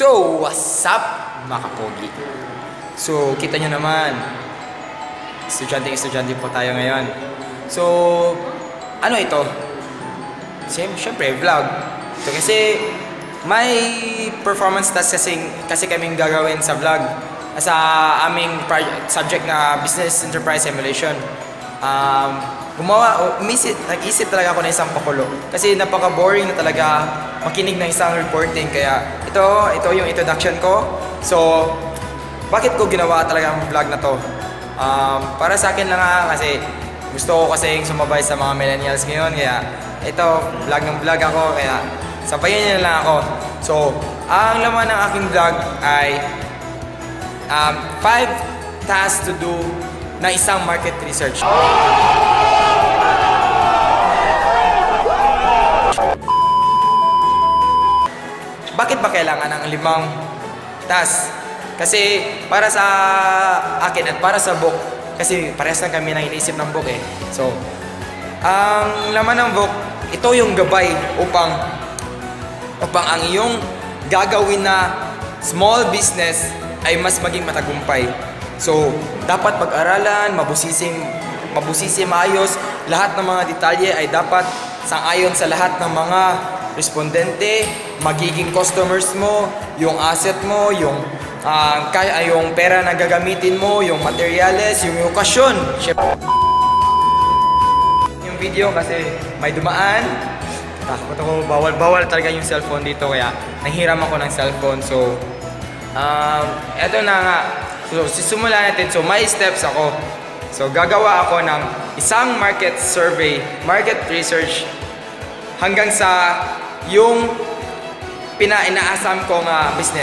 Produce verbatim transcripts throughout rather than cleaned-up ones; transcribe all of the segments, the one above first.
So, what's up mga kapogi? So, kita nyo naman, estudyante-estudyante po tayo ngayon. So, ano ito? Siyempre, vlog. So, kasi may performance task kasi, kasi kaming gagawin sa vlog sa aming project, subject na Business Enterprise Simulation. Um, gumawa, umisip, nag-isip talaga ako ng isang pakulo kasi napaka-boring na talaga makinig ng isang reporting. Kaya ito, ito yung introduction ko. So, bakit ko ginawa talaga ang vlog na to? Um, para sa akin lang nga kasi gusto ko kasing sumabay sa mga millennials ngayon. Kaya ito, vlog ng vlog ako. Kaya sabayan niyo na lang ako. So, ang laman ng aking vlog ay um, five tasks to do na isang market research. Bakit ba kailangan ng limang task? Kasi para sa akin at para sa book, kasi parehas lang kami nang iniisip ng book eh. So, ang laman ng book, ito yung gabay upang upang ang iyong gagawin na small business ay mas maging matagumpay. So, dapat pag-aralan, mabusisim, mabusisim maayos, lahat ng mga detalye ay dapat sang-ayon sa lahat ng mga respondente, magiging customers mo, yung asset mo, yung uh, kaya yung pera na gagamitin mo, yung materials, yung okasyon. Yung video kasi may dumaan. Takot ako, bawal-bawal talaga yung cellphone dito kaya nahiram ako ng cellphone. So, um, eto na nga. So, sisimulan natin. So, may steps ako. So, gagawa ako ng isang market survey, market research hanggang sa yung pina-inaasam kong uh, business.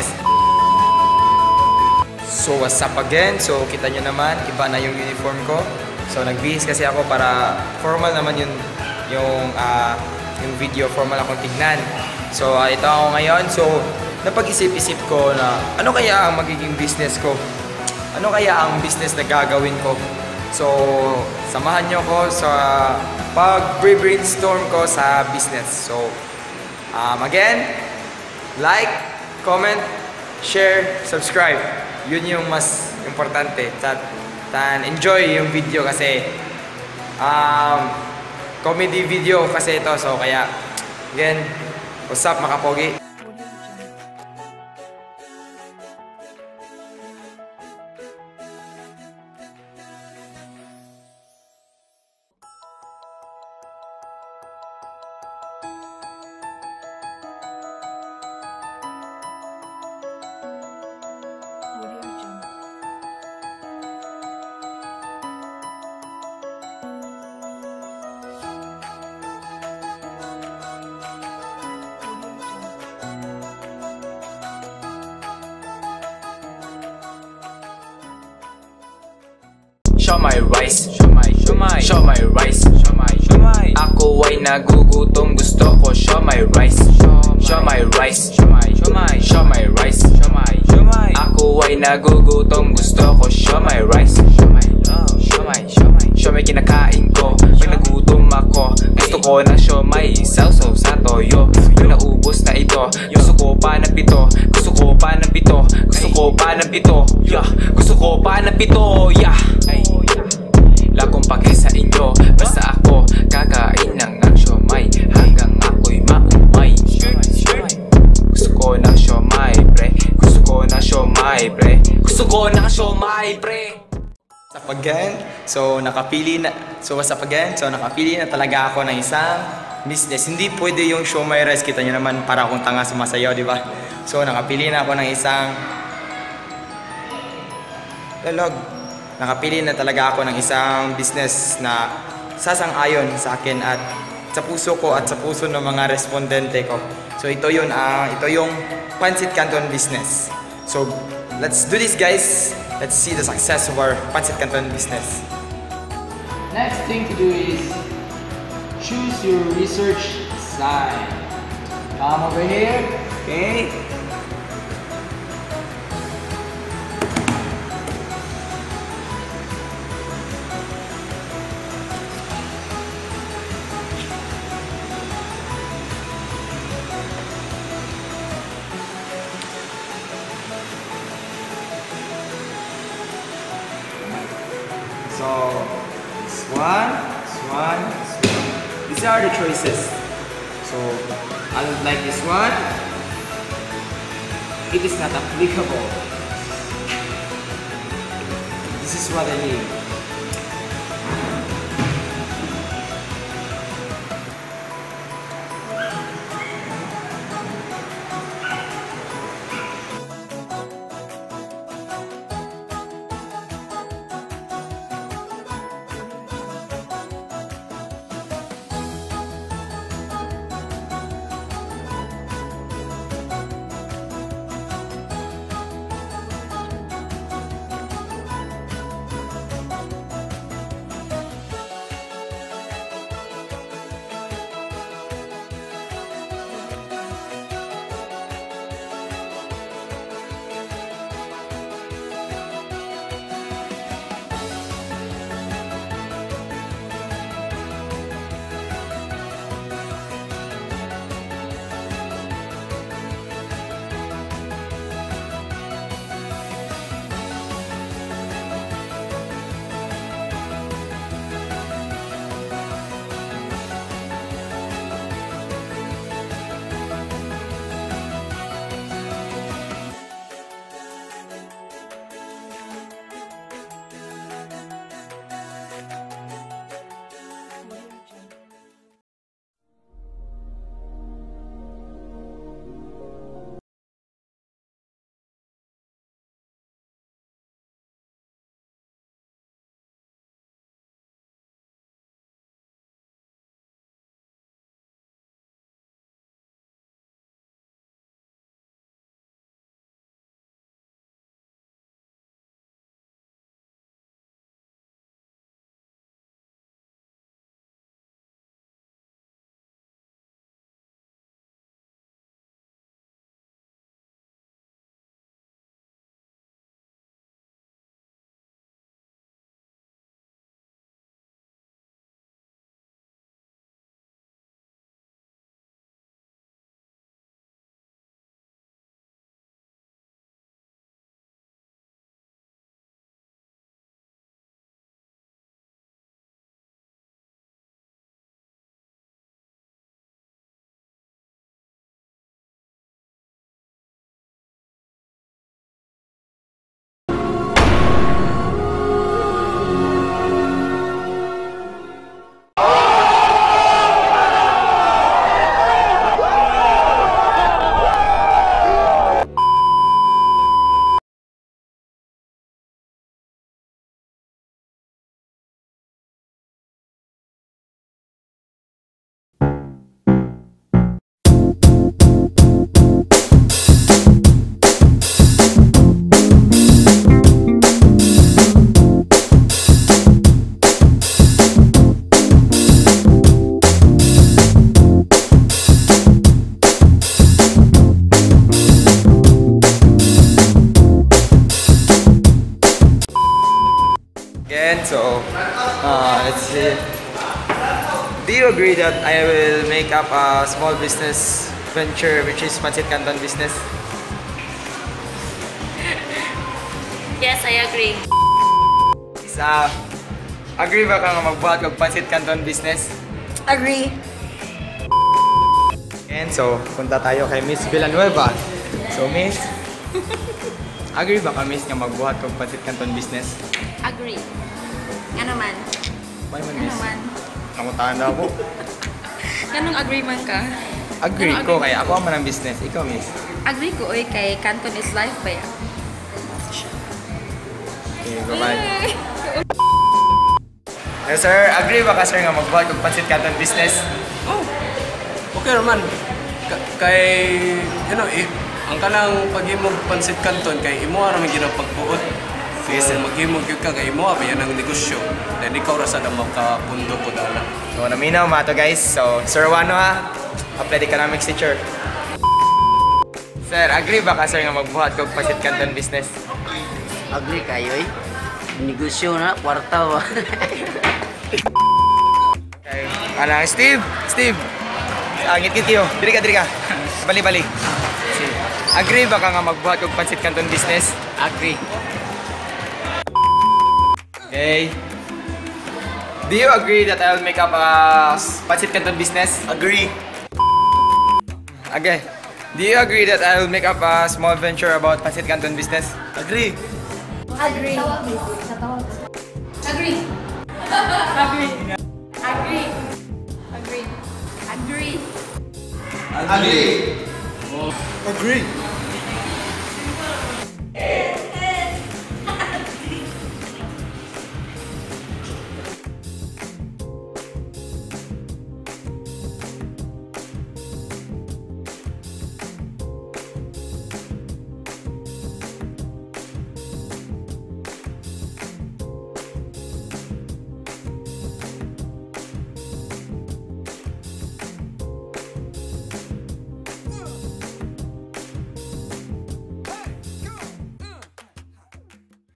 So, what's up again? So, kita nyo naman, iba na yung uniform ko. So, nagbihis kasi ako para formal naman yun, yung, uh, yung video, formal akong tignan. So, uh, ito ako ngayon. So, napag-isip-isip ko na ano kaya ang magiging business ko? Ano kaya ang business na gagawin ko? So, samahan nyo ko sa pag-brainstorm ko sa business. So, um, again, like, comment, share, subscribe. Yun yung mas importante. Tan enjoy yung video kasi um, comedy video kasi ito. So, kaya, again, what's up mga kapogi? Show my rice, show my, show my, show my rice, show my, show my. Ako ay nagugutom, gusto ko show my rice, show my rice, show my, show my, show my rice, show my, show my. Ako ay nagugutom, gusto ko show my rice, show my love, show my, show my, show my kinakain ko. Pag nagutom ako, gusto ko ng show my sausaw sa toyo. Pag naubos na ito, gusto ko pa ng pito, gusto ko pa ng pito, gusto ko pa ng pito, yeah, gusto ko pa ng pito, yeah. Lakong pake sa inyo, basta ako kakain ng ng siomay hanggang ako'y maumay. Gusto ko ng siomay, pre. Gusto ko ng siomay, pre. Gusto ko ng siomay, pre. What's up again? So, nakapili na, so what's up again? So, nakapili na talaga ako ng isang business. Hindi pwede yung siomay rice. Kita nyo naman, para akong tanga sumasayaw, di ba? So, nakapili na ako ng isang lalog. Nakapili na talaga ako ng isang business na sasang-ayon sa akin at sa puso ko at sa puso ng mga respondente ko. So ito yun, uh, ito yung Pancit Canton business. So let's do this guys. Let's see the success of our Pancit Canton business. Next thing to do is choose your research side. Come over here. Okay. So, this one, this one, this one. These are the choices. So, I don't like this one. It is not applicable. This is what I need. Again, so uh, let's see. Do you agree that I will make up a small business venture which is Pancit Canton business? Yes, I agree. Is, uh, agree ba ka nga magbuhat kag Pancit Canton business? Agree. And so, punta tayo kay Miss Villanueva. So, Miss, agree ba ka, Miss, nga magbuhat kag Pancit Canton business? Agree. Ano man? May man, Ano Miss? man? Nangutaan daw mo. Anong agree man ka? Agree Ano ko, agree? kaya ako ang manang business. Ikaw, Miss. Agree ko, oy, kay Canton is life ba yan? Okay, bye-bye. Yes, sir. Agree ba ka, sir, nga magbuhat kag Pancit Canton business? Oh, okay naman. Ka- kay, you know, i- ang kanang paghimog Pancit Canton kay imo ra man ginang pagbuot. Yes, sir. So, maghimog yun ka kay imo ba yan ang negosyo. Then ikaw ra sa na makapundo po dala. So, naminaw mga to, guys. So, Sir Wano, ha? Applied Economics teacher. Sir, agree ba ka, sir, nga magbuhat kag Pancit Canton business? Agree kayo eh. Negosyo na, kwarta ba? Okay. Ano, Steve? Steve! Ah, ngit-ngit kayo. Diri ka, diri ka. Bali-bali. Agree ba ka nga magbuhat kag Pancit Canton business? Agree. Okay. Do you agree that I'll make up a pancit canton business? Agree. Okay. Do you agree that I'll make up a small venture about pancit canton business? Agree. Agree. Agree. Agree. Agree. Agree. Agree. Agree. Agree.